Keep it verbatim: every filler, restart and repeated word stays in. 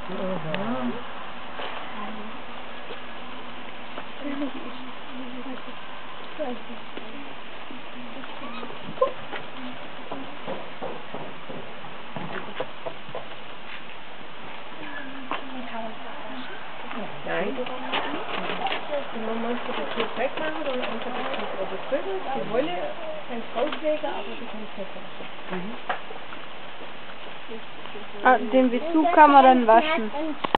Aha. Nein. Man muss das nicht wegmachen, sondern einfach das Tuch überdrücken, die Wolle kannst rauslegen, aber du kannst nicht waschen. Ah, den Bezug kann man dann waschen.